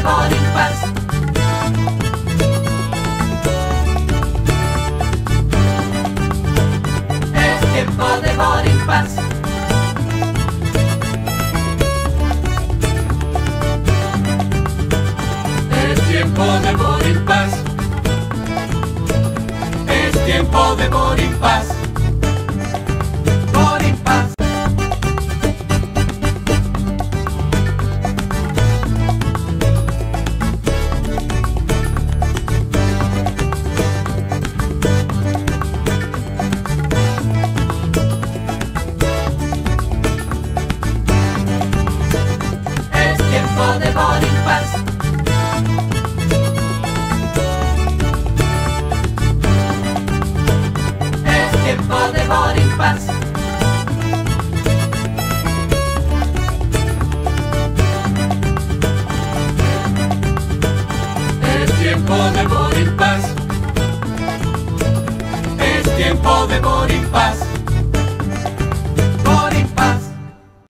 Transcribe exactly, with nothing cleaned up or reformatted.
Boarding Pass. Es tiempo de Boarding Pass. Es tiempo de Boarding Pass. Es tiempo de Boarding Pass. Boarding Pass. Es tiempo de Boarding Pass. Es tiempo de Boarding Pass. Es tiempo de Boarding Pass. Es tiempo de Boarding Pass.